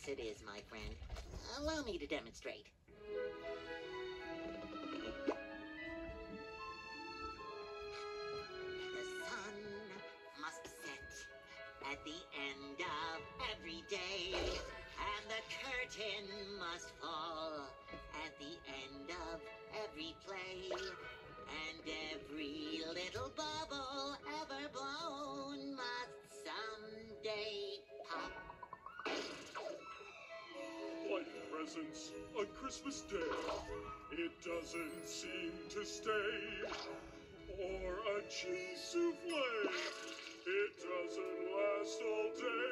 Yes, it is, my friend. Allow me to demonstrate. The sun must set at the end of every day, and the curtain must fall at the end of every play, and every little bubble ever blown must someday pop. Like presents on Christmas Day, it doesn't seem to stay. Or a cheese souffle, it doesn't last all day.